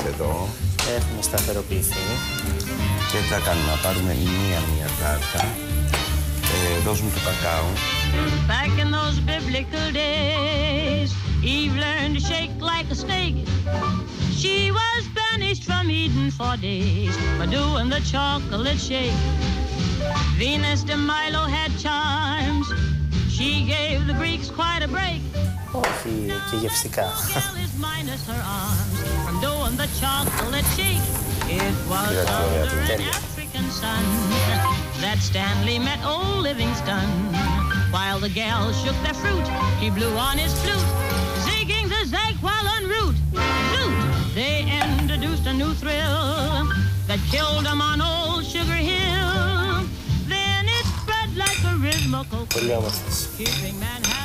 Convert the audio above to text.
εδώ. Έχουμε σταθεροποιηθεί. Και τι θα κάνουμε, να πάρουμε η μία τάρτα. Δώσουμε το κακάο. Back in those biblical days, Eve learned to shake like a snake. She was banished from Eden for days for doing the chocolate shake. Venus de Milo had charms. She gave the Greeks quite a break. Όχι και γευστικά. From doing the chocolate shake. It was under an African sun that Stanley met old Livingston. While the gals shook their fruit, he blew on his flute, zigging the zag while en route. Flute, they introduced a new thrill that killed them on old Sugar Hill. Then it spread like a rhythmical πολύ όμορφες. keeping Manhattan.